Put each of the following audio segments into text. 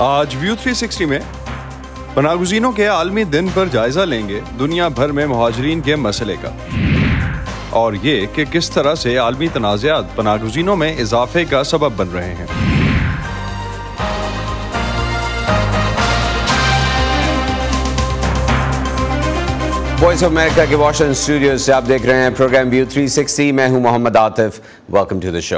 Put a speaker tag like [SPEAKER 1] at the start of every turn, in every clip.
[SPEAKER 1] آج ویو 360 میں پناہ کے عالمی دن پر جائزہ لیں گے دنیا بھر میں مہاجرین کے مسئلے کا، اور یہ کہ کس طرح سے عالمی تنازعات پناہ گزینوں میں اضافے کا سبب بن رہے ہیں۔
[SPEAKER 2] وائس آف امریکہ کے واشنگٹن اسٹوڈیو سے آپ دیکھ رہے ہیں پروگرام ویو 360۔ میں ہوں Muhammad Atif, welcome to the show.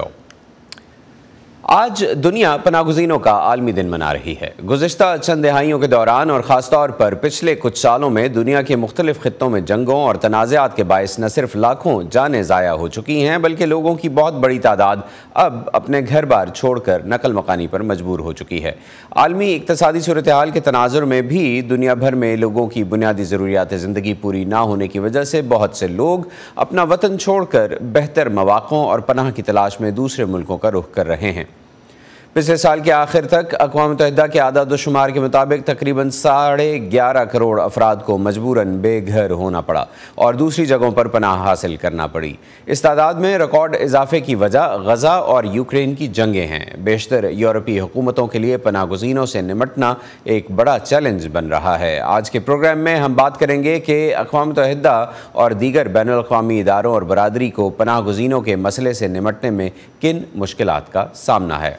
[SPEAKER 2] آج دنیا پناہ گزینوں کا عالمی دن منا رہی ہے۔ گزشتہ چند دہائیوں کے دوران اور خاص طور پر پچھلے کچھ سالوں میں دنیا کے مختلف خطوں میں جنگوں اور تنازعات کے باعث نہ صرف لاکھوں جانیں ضائع ہو چکی ہیں بلکہ لوگوں کی بہت بڑی تعداد اب اپنے گھر بار چھوڑ کر نقل مکانی پر مجبور ہو چکی ہے۔ عالمی اقتصادی صورتحال کے تناظر میں بھی دنیا بھر میں لوگوں کی بنیادی ضروریات زندگی پوری نہ ہونے کی وجہ سے بہت سے لوگ اپنا وطن چھوڑ کر بہتر مواقعوں اور پناہ کی تلاش میں دوسرے ملکوں کا رخ کر رہے ہیں۔ پچھلے سال کے آخر تک اقوام متحدہ کے اعداد و شمار کے مطابق تقریباً 11.5 کروڑ افراد کو مجبوراً بے گھر ہونا پڑا اور دوسری جگہوں پر پناہ حاصل کرنا پڑی۔ اس تعداد میں ریکارڈ اضافے کی وجہ غزہ اور یوکرین کی جنگیں ہیں۔ بیشتر یورپی حکومتوں کے لیے پناہ گزینوں سے نمٹنا ایک بڑا چیلنج بن رہا ہے۔ آج کے پروگرام میں ہم بات کریں گے کہ اقوام متحدہ اور دیگر بین الاقوامی اداروں اور برادری کو پناہ گزینوں کے مسئلے سے نمٹنے میں کن مشکلات کا سامنا ہے۔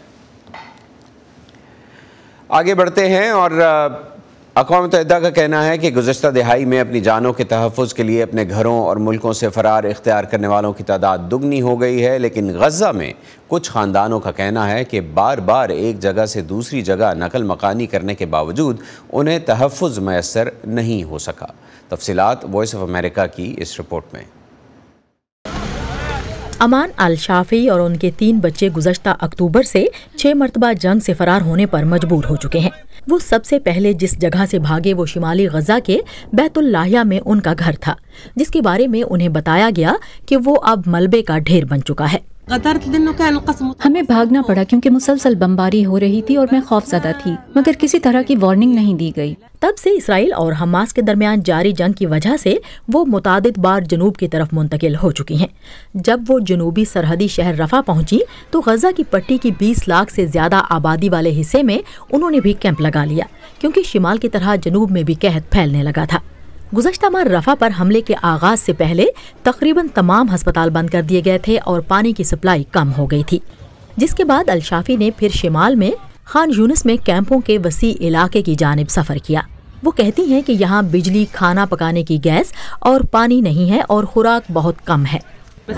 [SPEAKER 2] آگے بڑھتے ہیں اور اقوام متحدہ کا کہنا ہے کہ گزشتہ دہائی میں اپنی جانوں کے تحفظ کے لیے اپنے گھروں اور ملکوں سے فرار اختیار کرنے والوں کی تعداد دگنی ہو گئی ہے، لیکن غزہ میں کچھ خاندانوں کا کہنا ہے کہ بار بار ایک جگہ سے دوسری جگہ نقل مکانی کرنے کے باوجود انہیں تحفظ میسر نہیں ہو سکا۔ تفصیلات وائس آف امریکہ کی اس رپورٹ میں۔
[SPEAKER 3] امان الشافی اور ان کے 3 بچے گزشتہ اکتوبر سے 6 مرتبہ جنگ سے فرار ہونے پر مجبور ہو چکے ہیں۔ وہ سب سے پہلے جس جگہ سے بھاگے وہ شمالی غزہ کے بیت اللاہیہ میں ان کا گھر تھا، جس کے بارے میں انہیں بتایا گیا کہ وہ اب ملبے کا ڈھیر بن چکا ہے۔
[SPEAKER 4] ہمیں بھاگنا پڑا کیونکہ مسلسل بمباری ہو رہی تھی اور میں خوف زدہ تھی، مگر کسی طرح کی وارننگ نہیں دی گئی۔
[SPEAKER 3] تب سے اسرائیل اور حماس کے درمیان جاری جنگ کی وجہ سے وہ متعدد بار جنوب کی طرف منتقل ہو چکی ہیں۔ جب وہ جنوبی سرحدی شہر رفح پہنچی تو غزہ کی پٹی کی 20 لاکھ سے زیادہ آبادی والے حصے میں انہوں نے بھی کیمپ لگا لیا، کیونکہ شمال کی طرح جنوب میں بھی قحط پھیلنے لگا تھا۔ گزشتہ ماہ رفح پر حملے کے آغاز سے پہلے تقریباً تمام ہسپتال بند کر دیے گئے تھے اور پانی کی سپلائی کم ہو گئی تھی، جس کے بعد الشافی نے پھر شمال میں خان یونس میں کیمپوں کے وسیع علاقے کی جانب سفر کیا۔ وہ کہتی ہیں کہ یہاں بجلی، کھانا پکانے کی گیس اور پانی نہیں ہے اور خوراک بہت کم ہے۔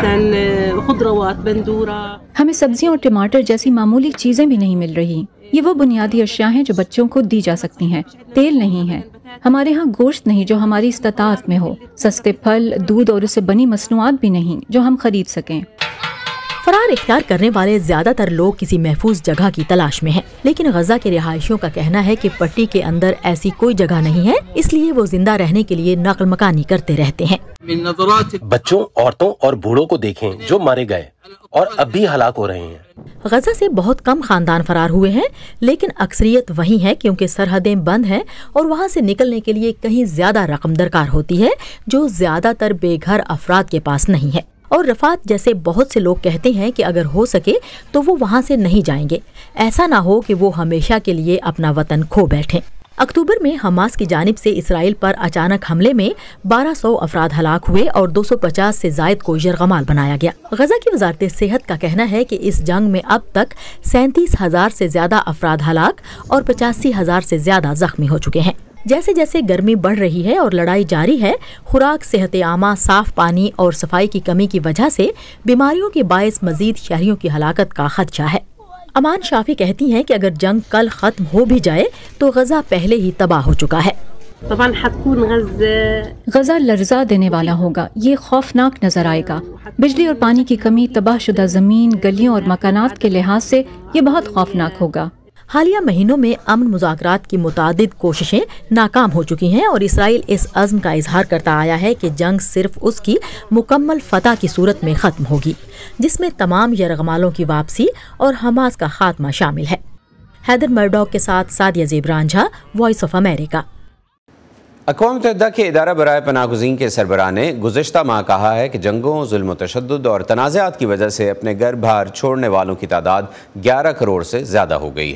[SPEAKER 4] ہمیں سبزیاں اور ٹماٹر جیسی معمولی چیزیں بھی نہیں مل رہی۔ یہ وہ بنیادی اشیاء ہیں جو بچوں کو دی جا سکتی ہیں۔ تیل نہیں ہے، ہمارے ہاں گوشت نہیں جو ہماری استطاعت میں ہو، سستے پھل، دودھ اور اس سے بنی مصنوعات بھی نہیں جو ہم خرید سکیں۔
[SPEAKER 3] فرار اختیار کرنے والے زیادہ تر لوگ کسی محفوظ جگہ کی تلاش میں ہیں، لیکن غزہ کے رہائشیوں کا کہنا ہے کہ پٹی کے اندر ایسی کوئی جگہ نہیں ہے، اس لیے وہ زندہ رہنے کے لیے نقل مکانی کرتے رہتے ہیں۔
[SPEAKER 5] بچوں، عورتوں اور بوڑھوں کو دیکھیں جو مارے گئے اور اب بھی ہلاک ہو رہے ہیں۔
[SPEAKER 3] غزہ سے بہت کم خاندان فرار ہوئے ہیں، لیکن اکثریت وہیں ہے کیونکہ سرحدیں بند ہیں اور وہاں سے نکلنے کے لیے کہیں زیادہ رقم درکار ہوتی ہے جو زیادہ تر بے گھر افراد کے پاس نہیں ہے۔ اور رفات جیسے بہت سے لوگ کہتے ہیں کہ اگر ہو سکے تو وہ وہاں سے نہیں جائیں گے، ایسا نہ ہو کہ وہ ہمیشہ کے لیے اپنا وطن کھو بیٹھیں۔ اکتوبر میں حماس کی جانب سے اسرائیل پر اچانک حملے میں 1200 افراد ہلاک ہوئے اور 250 سے زائد کو یرغمال بنایا گیا۔ غزہ کی وزارت صحت کا کہنا ہے کہ اس جنگ میں اب تک 37,000 سے زیادہ افراد ہلاک اور 85,000 سے زیادہ زخمی ہو چکے ہیں۔ جیسے جیسے گرمی بڑھ رہی ہے اور لڑائی جاری ہے، خوراک، صحت عامہ، صاف پانی اور صفائی کی کمی کی وجہ سے بیماریوں کے باعث مزید شہریوں کی ہلاکت کا خدشہ ہے۔ امان شافی کہتی ہیں کہ اگر جنگ کل ختم ہو بھی جائے تو غزہ پہلے ہی تباہ ہو چکا ہے۔
[SPEAKER 4] غزہ لرزا دینے والا ہوگا، یہ خوفناک نظر آئے گا۔ بجلی اور پانی کی کمی، تباہ شدہ زمین، گلیوں اور مکانات کے لحاظ سے یہ بہت خوفناک ہوگا۔
[SPEAKER 3] حالیہ مہینوں میں امن مذاکرات کی متعدد کوششیں ناکام ہو چکی ہیں اور اسرائیل اس عزم کا اظہار کرتا آیا ہے کہ جنگ صرف اس کی مکمل فتح کی صورت میں ختم ہوگی، جس میں تمام یرغمالوں کی واپسی اور حماس کا خاتمہ شامل ہے۔ حیدر مرڈوک کے ساتھ سادیہ زیب رانجھا، وائس آف امریکہ۔
[SPEAKER 2] اقوام متحدہ کے ادارہ برائے پناہ گزین کے سربراہ نے گزشتہ ماہ کہا ہے کہ جنگوں، ظلم و تشدد اور تنازعات کی وجہ سے اپنے گھر بار چھوڑنے والوں کی تعداد 11 کروڑ سے زیادہ ہو گئی ہے۔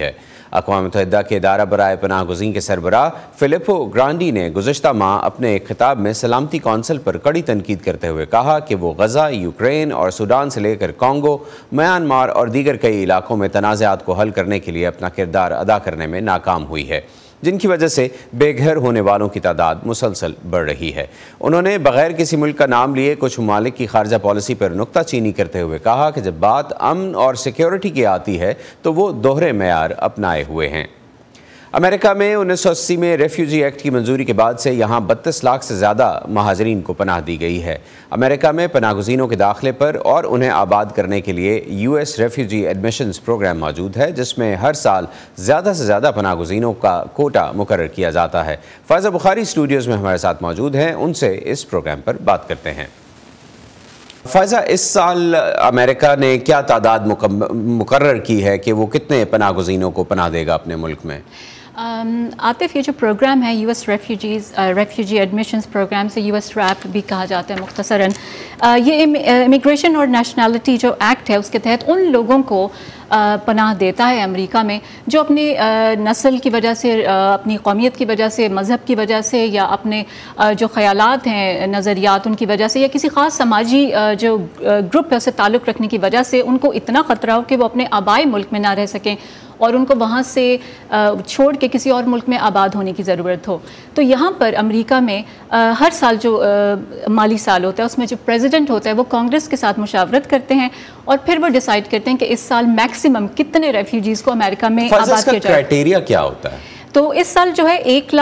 [SPEAKER 2] اقوام متحدہ کے ادارہ برائے پناہ گزین کے سربراہ فلپو گرانڈی نے گزشتہ ماہ اپنے ایک خطاب میں سلامتی کونسل پر کڑی تنقید کرتے ہوئے کہا کہ وہ غزہ، یوکرین اور سوڈان سے لے کر کانگو، میانمار اور دیگر کئی علاقوں میں تنازعات کو حل کرنے کے لیے اپنا کردار ادا کرنے میں ناکام ہوئی ہے، جن کی وجہ سے بے گھر ہونے والوں کی تعداد مسلسل بڑھ رہی ہے۔ انہوں نے بغیر کسی ملک کا نام لیے کچھ ممالک کی خارجہ پالیسی پر نکتہ چینی کرتے ہوئے کہا کہ جب بات امن اور سیکیورٹی کی آتی ہے تو وہ دوہرے معیار اپنائے ہوئے ہیں۔ امریکہ میں 1980 میں ریفیوجی ایکٹ کی منظوری کے بعد سے یہاں 32 لاکھ سے زیادہ مہاجرین کو پناہ دی گئی ہے۔ امریکہ میں پناہ گزینوں کے داخلے پر اور انہیں آباد کرنے کے لیے US ریفیوجی ایڈمیشنز پروگرام موجود ہے، جس میں ہر سال زیادہ سے زیادہ پناہ گزینوں کا کوٹا مقرر کیا جاتا ہے۔ فائزہ بخاری اسٹوڈیوز میں ہمارے ساتھ موجود ہیں، ان سے اس پروگرام پر بات کرتے ہیں۔ فائزہ، اس سال امریکہ نے کیا تعداد مقرر کی ہے کہ وہ کتنے پناہ گزینوں کو پناہ دے گا اپنے ملک میں؟
[SPEAKER 4] عاطف، یہ جو پروگرام ہے US ریفیوجی ایڈمیشنز پروگرام سے US ریپ بھی کہا جاتا ہے مختصراً، یہ امیگریشن اور نیشنلٹی جو ایکٹ ہے اس کے تحت ان لوگوں کو پناہ دیتا ہے امریکہ میں جو اپنی نسل کی وجہ سے، اپنی قومیت کی وجہ سے، مذہب کی وجہ سے، یا اپنے جو خیالات ہیں، نظریات ان کی وجہ سے، یا کسی خاص سماجی جو گروپ ہے اسے تعلق رکھنے کی وجہ سے ان کو اتنا خطرہ ہو کہ وہ اپنے آبائی ملک میں نہ رہ سکیں اور ان کو وہاں سے چھوڑ کے کسی اور ملک میں آباد ہونے کی ضرورت ہو۔ تو یہاں پر امریکہ میں ہر سال جو مالی سال ہوتا ہے اس میں جو پریزیڈنٹ ہوتا ہے وہ کانگریس کے ساتھ مشاورت کرتے ہیں اور پھر وہ ڈیسائیڈ کرتے ہیں کہ اس سال میکسیمم کتنے ریفیوجیز کو امریکہ میں آباد کیا جائے۔
[SPEAKER 2] کرائیٹیریا کیا ہوتا ہے؟
[SPEAKER 4] تو اس سال جو ہے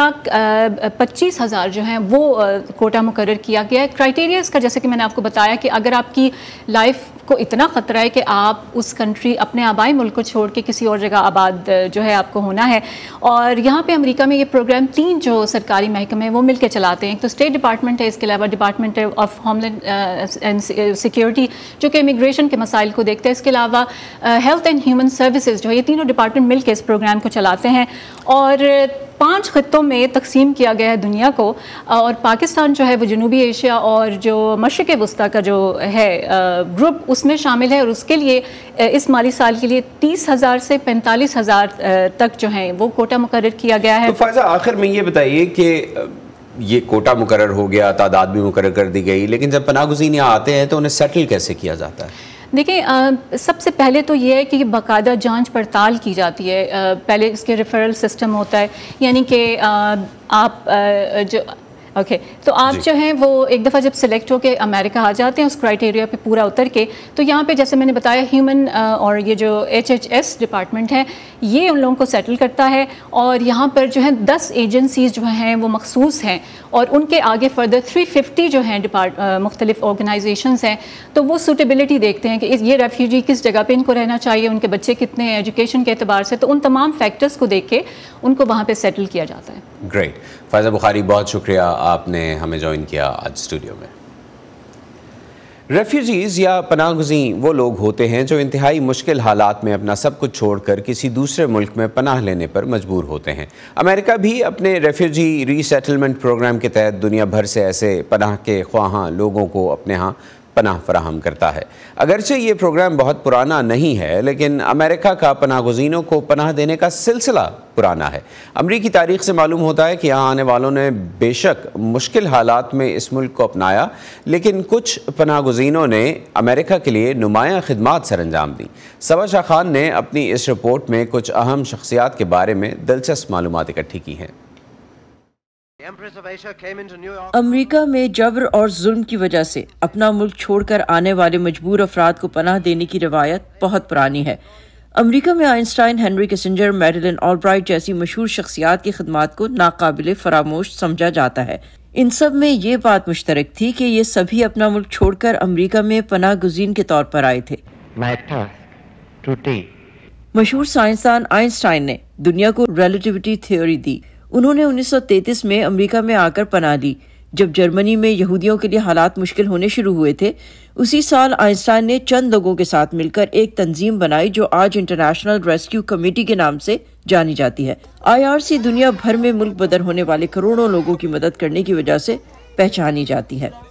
[SPEAKER 4] 1,25,000 جو ہیں وہ کوٹا مقرر کیا گیا ہے۔ کرائیٹیریا اس کا جیسے کہ میں نے آپ کو بتایا کہ اگر آپ کی لائف کو اتنا خطرہ ہے کہ آپ اس کنٹری، اپنے آبائی ملک کو چھوڑ کے کسی اور جگہ آباد جو ہے آپ کو ہونا ہے، اور یہاں پہ امریکہ میں یہ پروگرام 3 جو سرکاری محکمے ہیں وہ مل کے چلاتے ہیں۔ ایک تو اسٹیٹ ڈپارٹمنٹ ہے، اس کے علاوہ department of homeland security جو کہ امیگریشن کے مسائل کو دیکھتے ہیں، اس کے علاوہ ہیلتھ اینڈ ہیومن سروسز جو ہے، یہ تینوں ڈپارٹمنٹ مل کے اس پروگرام کو چلاتے ہیں اور 5 خطوں میں تقسیم کیا گیا ہے دنیا کو، اور پاکستان جو ہے وہ جنوبی ایشیا اور جو مشرق وسطیٰ کا جو ہے گروپ اس میں شامل ہے، اور اس کے لیے اس مالی سال کے لیے 30,000 سے 45,000 تک جو ہیں وہ کوٹا مقرر کیا گیا ہے۔
[SPEAKER 2] تو فائزہ، آخر میں یہ بتائیے کہ یہ کوٹا مقرر ہو گیا، تعداد بھی مقرر کر دی گئی، لیکن جب پناہ گزین یہاں آتے ہیں تو انہیں سیٹل کیسے کیا جاتا ہے؟
[SPEAKER 4] دیکھیں، سب سے پہلے تو یہ ہے کہ باقاعدہ جانچ پڑتال کی جاتی ہے۔ پہلے اس کے ریفرل سسٹم ہوتا ہے، یعنی کہ آپ تو آپ جو ہیں وہ ایک دفعہ جب سلیکٹ ہو کے امریکہ آ جاتے ہیں اس کرائیٹیریا پہ پورا اتر کے، تو یہاں پہ جیسے میں نے بتایا ہیومن اور یہ جو HHS ڈپارٹمنٹ ہے یہ ان لوگوں کو سیٹل کرتا ہے، اور یہاں پر جو ہے 10 ایجنسیز جو ہیں وہ مخصوص ہیں، اور ان کے آگے فردر 350 جو ہیں مختلف آرگنائزیشنز ہیں، تو وہ سوٹیبلٹی دیکھتے ہیں کہ یہ ریفیوجی کس جگہ پہ ان کو رہنا چاہیے، ان کے بچے کتنے ہیں ایجوکیشن کے اعتبار سے، تو ان تمام فیکٹرز کو دیکھ کے ان کو وہاں پہ سیٹل کیا جاتا ہے۔
[SPEAKER 2] گریٹ، فائزہ بخاری، بہت شکریہ آپ نے ہمیں جوائن کیا آج اسٹوڈیو میں۔ ریفیوجیز یا پناہ گزین وہ لوگ ہوتے ہیں جو انتہائی مشکل حالات میں اپنا سب کچھ چھوڑ کر کسی دوسرے ملک میں پناہ لینے پر مجبور ہوتے ہیں۔ امریکہ بھی اپنے ریفیوجی ری سیٹلمنٹ پروگرام کے تحت دنیا بھر سے ایسے پناہ کے خواہاں لوگوں کو اپنے ہاں پناہ فراہم کرتا ہے۔ اگرچہ یہ پروگرام بہت پرانا نہیں ہے، لیکن امریکہ کا پناہ گزینوں کو پناہ دینے کا سلسلہ پرانا ہے۔ امریکی تاریخ سے معلوم ہوتا ہے کہ یہاں آنے والوں نے بے شک مشکل حالات میں اس ملک کو اپنایا، لیکن کچھ پناہ گزینوں نے امریکہ کے لیے نمایاں خدمات سر انجام دیں۔ سبا شاہ خان نے اپنی اس رپورٹ میں کچھ اہم شخصیات کے بارے میں دلچسپ معلومات اکٹھی کی ہیں۔
[SPEAKER 6] امریکہ میں جبر اور ظلم کی وجہ سے اپنا ملک چھوڑ کر آنے والے مجبور افراد کو پناہ دینے کی روایت بہت پرانی ہے۔ امریکہ میں Einstein, Henry Kissinger, Madeleine Albright جیسی مشہور شخصیات کی خدمات کو ناقابل فراموش سمجھا جاتا ہے۔ ان سب میں یہ بات مشترک تھی کہ یہ سبھی اپنا ملک چھوڑ کر امریکہ میں پناہ گزین کے طور پر آئے تھے۔ مشہور سائنسدان آئنسٹائن نے دنیا کو ریلیٹیوٹی تھیوری دی۔ انہوں نے 1933 میں امریکہ میں آ کر پناہ لی۔ جب جرمنی میں یہودیوں کے لیے حالات مشکل ہونے شروع ہوئے تھے، اسی سال آئنسٹائن نے چند لوگوں کے ساتھ مل کر ایک تنظیم بنائی جو آج انٹرنیشنل ریسکیو کمیٹی کے نام سے جانی جاتی ہے۔ IRC دنیا بھر میں ملک بدر ہونے والے کروڑوں لوگوں کی مدد کرنے کی وجہ سے پہچانی جاتی ہے۔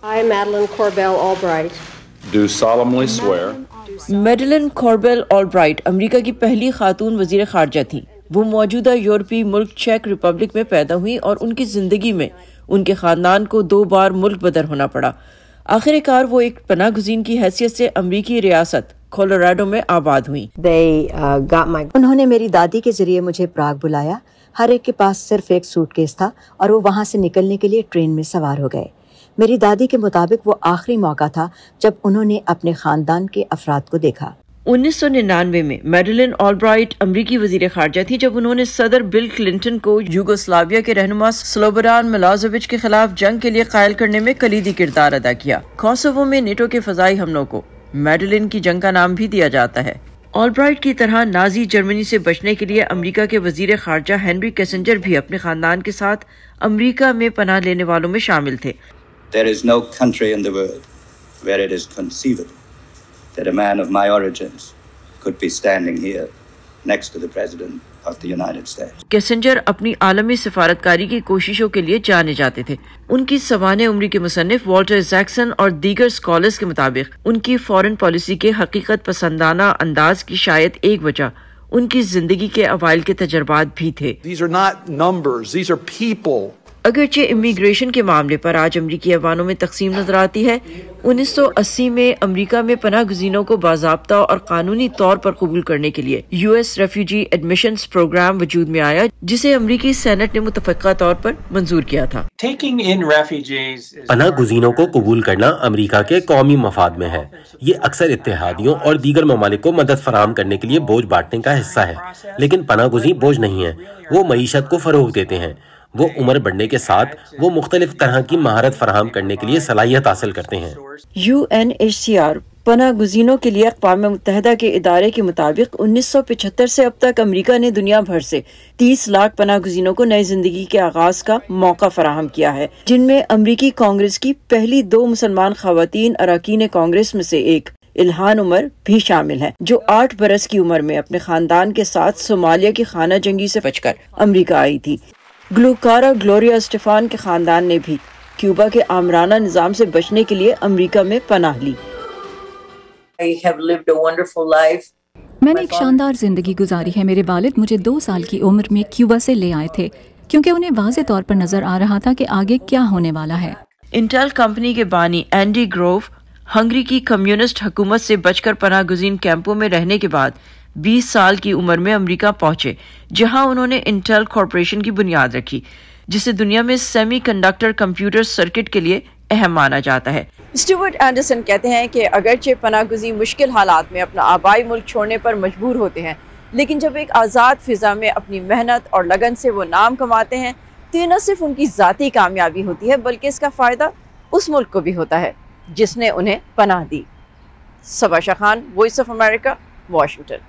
[SPEAKER 6] میڈلن کوربیل آلبرائٹ امریکہ کی پہلی خاتون وزیر خارجہ تھیں۔ وہ موجودہ یورپی ملک چیک ریپبلک میں پیدا ہوئی اور ان کی زندگی میں ان کے خاندان کو 2 بار ملک بدر ہونا پڑا۔ آخر کار وہ ایک پناہ گزین کی حیثیت سے امریکی ریاست کولوراڈو میں آباد ہوئی۔
[SPEAKER 7] انہوں نے میری دادی کے ذریعے مجھے پراگ بلایا۔ ہر ایک کے پاس صرف ایک سوٹ کیس تھا اور وہ وہاں سے نکلنے کے لیے ٹرین میں سوار ہو گئے۔ میری دادی کے مطابق وہ آخری موقع تھا جب انہوں نے اپنے خاندان کے افراد کو دیکھا۔
[SPEAKER 6] 1999 میں میڈلن آلبرائٹ امریکی وزیر خارجہ تھی جب انہوں نے صدر بل کلنٹن کو یوگوسلاویا کے رہنما سلوبران ملازووچ کے خلاف جنگ کے لیے قائل کرنے میں کلیدی کردار ادا کیا۔ کوسوو میں نیٹو کے فضائی حملوں کو میڈلن کی جنگ کا نام بھی دیا جاتا ہے۔ آلبرائٹ کی طرح نازی جرمنی سے بچنے کے لیے امریکہ کے وزیر خارجہ ہینری کیسنجر بھی اپنے خاندان کے ساتھ امریکہ میں پناہ لینے والوں میں شامل تھے۔
[SPEAKER 8] There is no country in the world where it is conceivable that a man of my origins could be standing here next to the President of the United States.
[SPEAKER 6] Kissinger اپنی عالمی سفارتکاری کی کوششوں کے لیے جانے جاتے تھے۔ ان کی سوانح عمری کے مصنف والٹر زیکسن اور دیگر اسکالرز کے مطابق ان کی فورن پالیسی کے حقیقت پسندانہ انداز کی شاید ایک وجہ ان کی زندگی کے اوائل کے تجربات بھی تھے۔
[SPEAKER 9] These are not numbers, these are people.
[SPEAKER 6] اگرچہ امیگریشن کے معاملے پر آج امریکی ایوانوں میں تقسیم نظر آتی ہے، 1980 میں امریکہ میں پناہ گزینوں کو باضابطہ اور قانونی طور پر قبول کرنے کے لیے U S refugee admissions programme وجود میں آیا، جسے امریکی سینٹ نے متفقہ طور پر منظور کیا تھا۔
[SPEAKER 5] پناہ گزینوں کو قبول کرنا امریکہ کے قومی مفاد میں ہے۔ یہ اکثر اتحادیوں اور دیگر ممالک کو مدد فراہم کرنے کے لیے بوجھ بانٹنے کا حصہ ہے، لیکن پناہ گزین بوجھ نہیں ہیں، وہ معیشت کو فروغ دیتے ہیں۔ وہ عمر بڑھنے کے ساتھ وہ مختلف طرح کی مہارت فراہم کرنے کے لیے صلاحیت حاصل کرتے ہیں۔
[SPEAKER 6] UNHCR پناہ گزینوں کے لیے اقوام متحدہ کے ادارے کے مطابق 1975 سے اب تک امریکہ نے دنیا بھر سے 30 لاکھ پناہ گزینوں کو نئی زندگی کے آغاز کا موقع فراہم کیا ہے، جن میں امریکی کانگریس کی پہلی 2 مسلمان خواتین اراکین کانگریس میں سے ایک الہان عمر بھی شامل ہے، جو 8 برس کی عمر میں اپنے خاندان کے ساتھ صومالیہ کی خانہ جنگی سے بچ کر امریکہ آئی تھی۔ گلوکارہ گلوریا اسٹیفان کے خاندان نے بھی کیوبا کے آمرانہ نظام سے بچنے کے لیے امریکہ میں پناہ لی۔
[SPEAKER 4] میں نے ایک شاندار زندگی گزاری ہے۔ میرے والد مجھے 2 سال کی عمر میں کیوبا سے لے آئے تھے کیونکہ انہیں واضح طور پر نظر آ رہا تھا کہ آگے کیا ہونے والا ہے۔
[SPEAKER 6] انٹیل کمپنی کے بانی اینڈی گروو ہنگری کی کمیونسٹ حکومت سے بچ کر پناہ گزین کیمپوں میں رہنے کے بعد 20 سال کی عمر میں امریکہ پہنچے، جہاں انہوں نے انٹیل کارپوریشن کی بنیاد رکھی، جسے دنیا میں سیمی کنڈکٹر کمپیوٹر سرکٹ کے لیے اہم مانا جاتا ہے۔ اسٹیورٹ اینڈرسن کہتے ہیں کہ اگرچہ پناہ گزین مشکل حالات میں اپنا آبائی ملک چھوڑنے پر مجبور ہوتے ہیں، لیکن جب ایک آزاد فضا میں اپنی محنت اور لگن سے وہ نام کماتے ہیں تو یہ نہ صرف ان کی ذاتی کامیابی ہوتی ہے بلکہ اس کا فائدہ اس ملک کو بھی ہوتا ہے جس نے انہیں پناہ دی۔ Saba Shah Khan, Voice of America, Washington.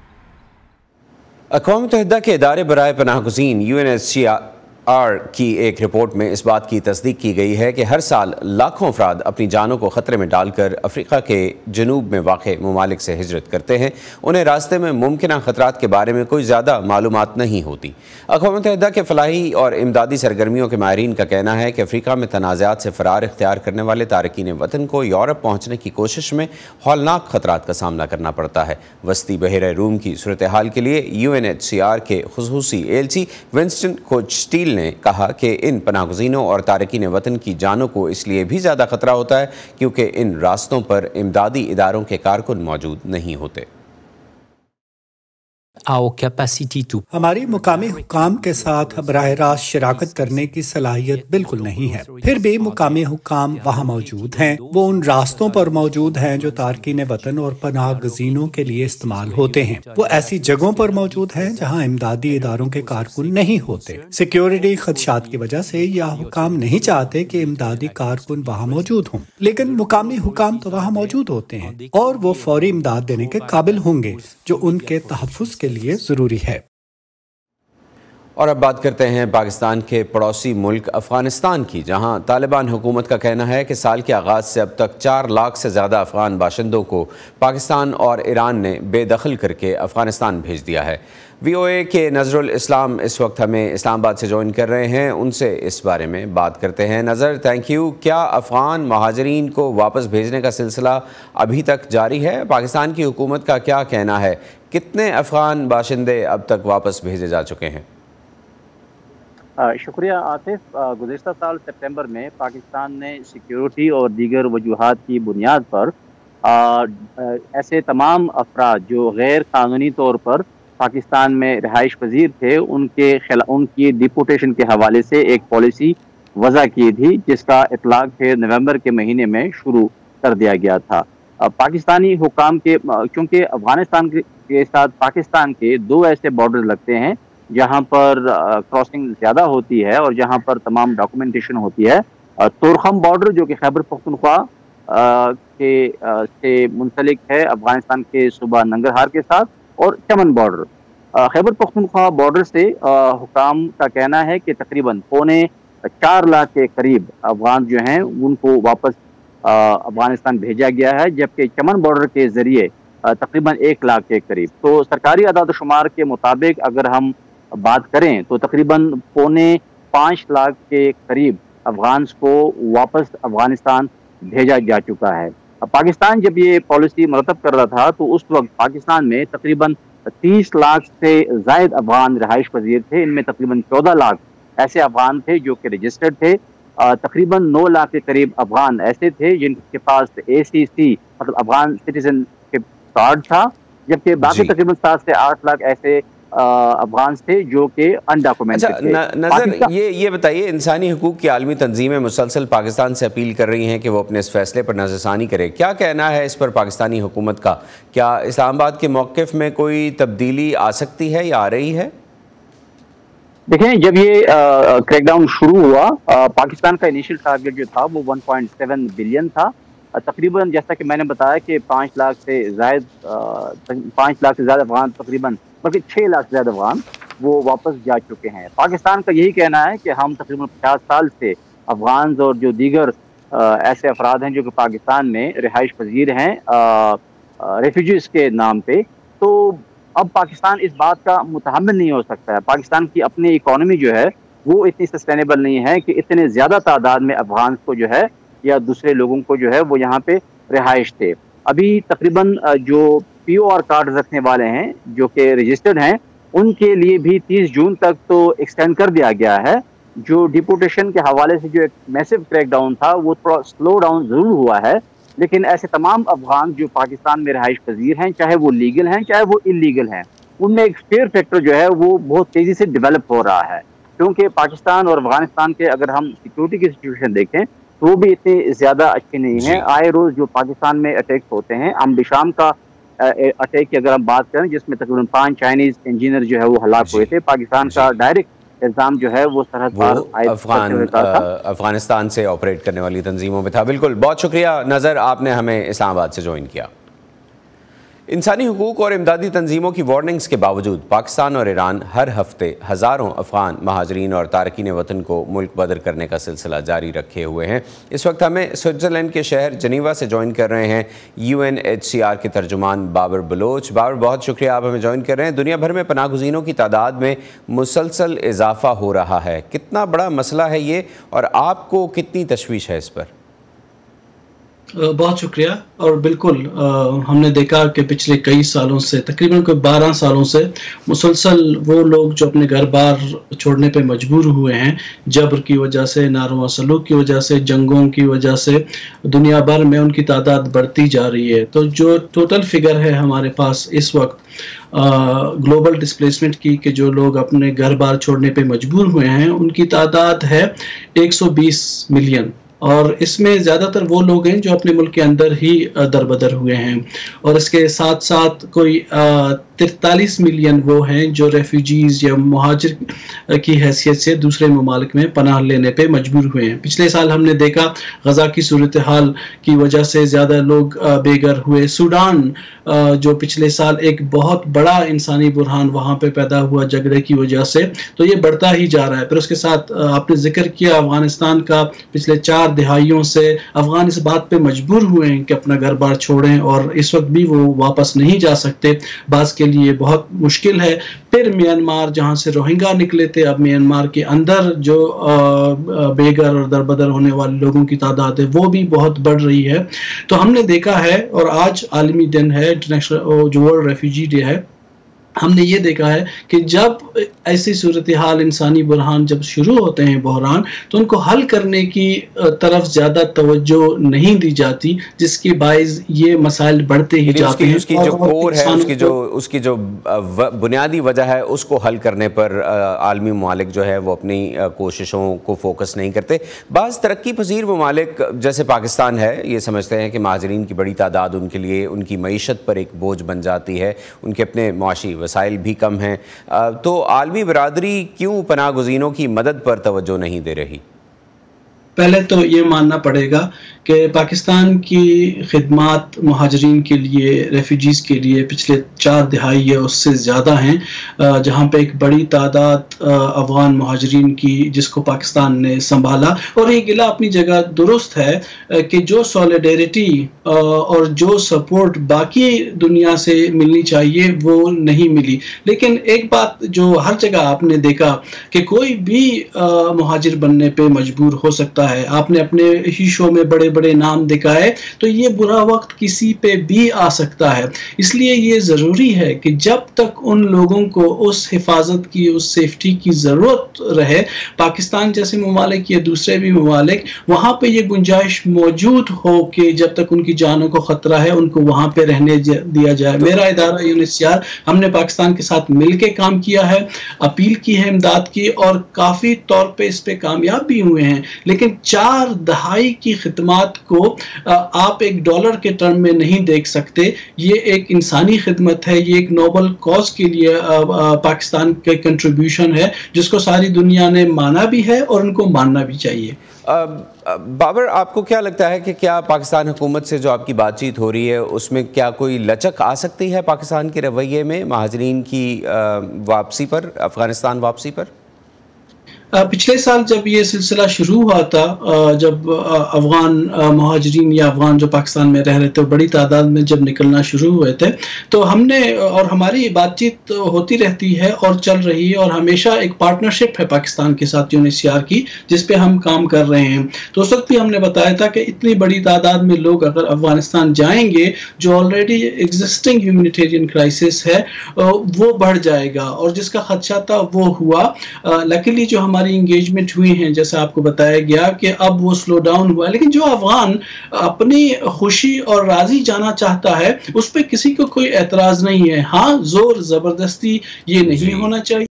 [SPEAKER 2] اقوام متحدہ کے ادارے برائے پناہ گزین UNHCR کی ایک رپورٹ میں اس بات کی تصدیق کی گئی ہے کہ ہر سال لاکھوں افراد اپنی جانوں کو خطرے میں ڈال کر افریقہ کے جنوب میں واقع ممالک سے ہجرت کرتے ہیں۔ انہیں راستے میں ممکنہ خطرات کے بارے میں کوئی زیادہ معلومات نہیں ہوتی۔ اقوام متحدہ کے فلاحی اور امدادی سرگرمیوں کے ماہرین کا کہنا ہے کہ افریقہ میں تنازعات سے فرار اختیار کرنے والے تارکین وطن کو یورپ پہنچنے کی کوشش میں ہولناک خطرات کا سامنا کرنا پڑتا ہے۔ وسطی بحیرہ روم کی صورتحال کے لیے UNHCR کے خصوصی ایلچی ونسٹن کوچٹیل نے کہا کہ ان پناہ گزینوں اور تارکین وطن کی جانوں کو اس لیے بھی زیادہ خطرہ ہوتا ہے کیونکہ ان راستوں پر امدادی اداروں کے کارکن موجود نہیں ہوتے۔
[SPEAKER 10] ہماری مقامی حکام کے ساتھ براہ راست شراکت کرنے کی صلاحیت بالکل نہیں ہے، پھر بھی مقامی حکام وہاں موجود ہیں۔ وہ ان راستوں پر موجود ہیں جو تارکین وطن اور پناہ گزینوں کے لیے استعمال ہوتے ہیں۔ وہ ایسی جگہوں پر موجود ہیں جہاں امدادی اداروں کے کارکن نہیں ہوتے۔ سیکیورٹی خدشات کی وجہ سے یا حکام نہیں چاہتے کہ امدادی کارکن وہاں موجود ہوں، لیکن مقامی حکام تو وہاں موجود ہوتے ہیں اور وہ فوری امداد دینے کے قابل ہوں گے جو ان کے تحفظ کے لیے ضروری ہے۔
[SPEAKER 2] اور اب بات کرتے ہیں پاکستان کے پڑوسی ملک افغانستان کی، جہاں طالبان حکومت کا کہنا ہے کہ سال کے آغاز سے اب تک 4 لاکھ سے زیادہ افغان باشندوں کو پاکستان اور ایران نے بے دخل کر کے افغانستان بھیج دیا ہے۔ VOA کے نظر الاسلام اس وقت ہمیں اسلام آباد سے جوائن کر رہے ہیں، ان سے اس بارے میں بات کرتے ہیں۔ نظر، تھینک یو۔ کیا افغان مہاجرین کو واپس بھیجنے کا سلسلہ ابھی تک جاری ہے؟ پاکستان کی حکومت کا کیا کہنا ہے کتنے افغان باشندے اب تک واپس بھیجے جا چکے ہیں؟
[SPEAKER 11] شکریہ عاطف، گزشتہ سال سپٹمبر میں پاکستان نے سیکیورٹی اور دیگر وجوہات کی بنیاد پر ایسے تمام افراد جو غیر قانونی طور پر پاکستان میں رہائش پذیر تھے ان کی ڈیپورٹیشن کے حوالے سے ایک پالیسی وضع کی تھی، جس کا اطلاق پھر نومبر کے مہینے میں شروع کر دیا گیا تھا۔ پاکستانی حکام کے چونکہ افغانستان کے ساتھ پاکستان کے 2 ایسے بارڈر لگتے ہیں جہاں پر کراسنگ زیادہ ہوتی ہے اور جہاں پر تمام ڈاکومنٹیشن ہوتی ہے، تورخم بارڈر جو کہ خیبر پختونخوا سے منسلک ہے افغانستان کے صوبہ ننگرہار کے ساتھ، اور چمن بارڈر۔ خیبر پختونخوا بارڈر سے حکام کا کہنا ہے کہ تقریباً 4.25 لاکھ کے قریب افغان جو ہیں ان کو واپس افغانستان بھیجا گیا ہے، جبکہ چمن بارڈر کے ذریعے تقریباً 1 لاکھ کے قریب۔ تو سرکاری اعداد و شمار کے مطابق اگر ہم بات کریں تو تقریباً 4.25 لاکھ کے قریب افغانز کو واپس افغانستان بھیجا جا چکا ہے۔ پاکستان جب یہ پالیسی مرتب کر رہا تھا تو اس وقت پاکستان میں تقریباً 30 لاکھ سے زائد افغان رہائش پذیر تھے، ان میں تقریباً 14 لاکھ ایسے افغان تھے جو کہ رجسٹرڈ تھے، تقریباً 9 لاکھ کے قریب افغان ایسے تھے جن کے پاس ACC مطلب افغان سٹیزن کارڈ تھا، جبکہ باقی تقریباً 7 سے 8 لاکھ ایسے افغان تھے جو کہ انڈاکومنٹڈ تھے۔
[SPEAKER 2] نظر یہ بتائیے، انسانی حقوق کی عالمی تنظیمیں مسلسل پاکستان سے اپیل کر رہی ہیں کہ وہ اپنے اس فیصلے پر نظر ثانی کرے، کیا کہنا ہے اس پر پاکستانی حکومت کا؟ کیا اسلام آباد کے موقف میں کوئی تبدیلی آ سکتی ہے یا آ رہی ہے؟
[SPEAKER 11] دیکھیں، جب یہ کریک ڈاؤن شروع ہوا، پاکستان کا انیشل ٹارگٹ جو تھا وہ 1.7 بلین تھا۔ تقریباً جیسا کہ میں نے بتایا کہ 5 لاکھ سے زیادہ افغان، تقریباً بلکہ 6 لاکھ سے زیادہ افغان وہ واپس جا چکے ہیں۔ پاکستان کا یہی کہنا ہے کہ ہم تقریباً 50 سال سے افغانز اور جو دیگر ایسے افراد ہیں جو کہ پاکستان میں رہائش پذیر ہیں ریفیوجیز کے نام پہ، تو اب پاکستان اس بات کا متحمل نہیں ہو سکتا ہے۔ پاکستان کی اپنی اکانومی جو ہے وہ اتنی سسٹینیبل نہیں ہے کہ اتنے زیادہ تعداد میں افغان کو جو ہے یا دوسرے لوگوں کو جو ہے وہ یہاں پہ رہائش تھے۔ ابھی تقریباً جو POR کارڈ رکھنے والے ہیں جو کہ رجسٹرڈ ہیں ان کے لیے بھی 30 جون تک تو ایکسٹینڈ کر دیا گیا ہے۔ جو ڈیپورٹیشن کے حوالے سے جو ایک میسو کریک ڈاؤن تھا وہ تھوڑا سلو ڈاؤن ضرور ہوا ہے، لیکن ایسے تمام افغان جو پاکستان میں رہائش پذیر ہیں، چاہے وہ لیگل ہیں چاہے وہ انلیگل ہیں، ان میں ایک فیئر فیکٹر جو ہے وہ بہت تیزی سے ڈیولپ ہو رہا ہے، کیونکہ پاکستان اور افغانستان کے اگر ہم سیکیورٹی کی سچویشن دیکھیں تو وہ بھی اتنی زیادہ اچھی نہیں ہے۔ آئے روز جو پاکستان میں اٹیک ہوتے ہیں، امب شام کا اٹیک کی اگر ہم بات کریں جس میں تقریباً 5 چائنیز انجینئر جو ہے وہ ہلاک ہوئے تھے، پاکستان کا ڈائریکٹ الزام جو ہے وہ سرحد پار
[SPEAKER 2] افغانستان سے آپریٹ کرنے والی تنظیموں میں تھا۔ بالکل، بہت شکریہ نظر، آپ نے ہمیں اسلام آباد سے جوائن کیا۔ انسانی حقوق اور امدادی تنظیموں کی وارننگز کے باوجود پاکستان اور ایران ہر ہفتے ہزاروں افغان مہاجرین اور تارکین وطن کو ملک بدر کرنے کا سلسلہ جاری رکھے ہوئے ہیں۔ اس وقت ہمیں سوئٹزرلینڈ کے شہر جنیوا سے جوائن کر رہے ہیں UNHCR کے ترجمان بابر بلوچ۔ بابر، بہت شکریہ، آپ ہمیں جوائن کر رہے ہیں۔ دنیا بھر میں پناہ گزینوں کی تعداد میں مسلسل اضافہ ہو رہا ہے، کتنا بڑا مسئلہ ہے یہ اور آپ کو کتنی تشویش ہے اس پر؟
[SPEAKER 12] بہت شکریہ، اور بالکل ہم نے دیکھا کہ پچھلے کئی سالوں سے تقریباً کوئی 12 سالوں سے مسلسل وہ لوگ جو اپنے گھر بار چھوڑنے پہ مجبور ہوئے ہیں، جبر کی وجہ سے، ناروا سلوک کی وجہ سے، جنگوں کی وجہ سے، دنیا بھر میں ان کی تعداد بڑھتی جا رہی ہے۔ تو جو ٹوٹل فگر ہے ہمارے پاس اس وقت گلوبل ڈسپلیسمنٹ کی کہ جو لوگ اپنے گھر بار چھوڑنے پہ مجبور ہوئے ہیں ان کی تعداد ہے 120 ملین، اور اس میں زیادہ تر وہ لوگ ہیں جو اپنے ملک کے اندر ہی دربدر ہوئے ہیں، اور اس کے ساتھ ساتھ کوئی 43 ملین وہ ہیں جو ریفیوجیز یا مہاجر کی حیثیت سے دوسرے ممالک میں پناہ لینے پہ مجبور ہوئے ہیں۔ پچھلے سال ہم نے دیکھا غزہ کی صورتحال کی وجہ سے زیادہ لوگ بے گھر ہوئے۔ سوڈان جو پچھلے سال ایک بہت بڑا انسانی بحران وہاں پہ پیدا ہوا جھگڑے کی وجہ سے، تو یہ بڑھتا ہی جا رہا ہے۔ پھر اس کے ساتھ آپ نے ذکر کیا افغانستان کا، پچھلے 4 دہائیوں سے افغان اس بات پہ مجبور ہوئے ہیں کہ اپنا گھر بار چھوڑیں، اور اس وقت بھی وہ واپس نہیں جا سکتے، بعض کے لیے بہت مشکل ہے۔ پھر میانمار جہاں سے روہنگا نکلے تھے، اب میانمار کے اندر جو بے گھر اور دربدر ہونے والے لوگوں کی تعداد ہے وہ بھی بہت بڑھ رہی ہے۔ تو ہم نے دیکھا ہے، اور آج عالمی دن ہے، انٹرنیشنل جو ورلڈ ریفیوجی ڈے ہے، ہم نے یہ دیکھا ہے کہ جب ایسی صورتحال انسانی بحران جب شروع ہوتے ہیں بحران تو ان کو حل کرنے کی طرف زیادہ توجہ نہیں دی جاتی، جس کے باعث یہ مسائل بڑھتے ہی جاتے ہیں۔
[SPEAKER 2] اس کی جو کور ہے، اس کی جو بنیادی وجہ ہے، اس کو حل کرنے پر عالمی ممالک جو ہے وہ اپنی کوششوں کو فوکس نہیں کرتے۔ بعض ترقی پذیر ممالک جیسے پاکستان ہے یہ سمجھتے ہیں کہ مہاجرین کی بڑی تعداد ان کے لیے ان کی معیشت پر ایک بوجھ بن جاتی ہے، ان کے اپنے معاشی وسائل بھی کم ہیں، تو عالمی برادری کیوں پناہ گزینوں کی مدد پر توجہ نہیں دے رہی؟
[SPEAKER 12] پہلے تو یہ ماننا پڑے گا کہ پاکستان کی خدمات مہاجرین کے لیے، ریفیوجیز کے لیے پچھلے 4 دہائی یا اس سے زیادہ ہیں، جہاں پہ ایک بڑی تعداد افغان مہاجرین کی جس کو پاکستان نے سنبھالا، اور یہ گلہ اپنی جگہ درست ہے کہ جو سولیڈیریٹی اور جو سپورٹ باقی دنیا سے ملنی چاہیے وہ نہیں ملی۔ لیکن ایک بات جو ہر جگہ آپ نے دیکھا کہ کوئی بھی مہاجر بننے پہ مجبور ہو سکتا ہے۔ آپ نے اپنے ہی شو میں بڑے بڑے نام دکھائے، تو یہ برا وقت کسی پہ بھی آ سکتا ہے۔ اس لیے یہ ضروری ہے کہ جب تک ان لوگوں کو اس حفاظت کی، اس سیفٹی کی ضرورت رہے، پاکستان جیسے ممالک یا دوسرے بھی ممالک، وہاں پہ یہ گنجائش موجود ہو کہ جب تک ان کی جانوں کو خطرہ ہے ان کو وہاں پہ رہنے دیا جائے۔ میرا ادارہ UNHCR، ہم نے پاکستان کے ساتھ مل کے کام کیا ہے، اپیل کی ہے امداد کی، اور کافی طور پہ اس پہ کامیاب بھی ہوئے ہیں۔ لیکن 4 دہائی کی خدمات کو آپ $1 کے ٹرم میں نہیں دیکھ سکتے۔ یہ ایک انسانی خدمت ہے، یہ ایک نوبل کاز کے لیے پاکستان کے کنٹریبیوشن ہے، جس کو ساری دنیا نے مانا بھی ہے اور ان کو ماننا بھی چاہیے۔
[SPEAKER 2] بابر، آپ کو کیا لگتا ہے کہ کیا پاکستان حکومت سے جو آپ کی بات چیت ہو رہی ہے اس میں کیا کوئی لچک آ سکتی ہے پاکستان کے رویے میں مہاجرین کی واپسی پر، افغانستان واپسی پر؟
[SPEAKER 12] پچھلے سال جب یہ سلسلہ شروع ہوا تھا، جب افغان مہاجرین یا افغان جو پاکستان میں رہ رہے تھے بڑی تعداد میں جب نکلنا شروع ہوئے تھے، تو ہم نے، اور ہماری بات چیت ہوتی رہتی ہے اور چل رہی ہے، اور ہمیشہ ایک پارٹنرشپ ہے پاکستان کے ساتھ UNHCR کی، جس پہ ہم کام کر رہے ہیں۔ تو اس وقت بھی ہم نے بتایا تھا کہ اتنی بڑی تعداد میں لوگ اگر افغانستان جائیں گے، جو آلریڈی ایگزسٹنگ ہیومینیٹیرین کرائسس ہے وہ بڑھ جائے گا، اور جس کا خدشہ تھا وہ ہوا۔ لیکن جو ہماری انگیجمنٹ ہوئی ہیں، جیسا آپ کو بتایا گیا کہ اب وہ سلو ڈاؤن ہوا ہے، لیکن جو افغان اپنی خوشی اور راضی جانا چاہتا ہے اس پہ کسی کو کوئی اعتراض نہیں ہے۔ ہاں، زور زبردستی یہ نہیں ہونا چاہیے۔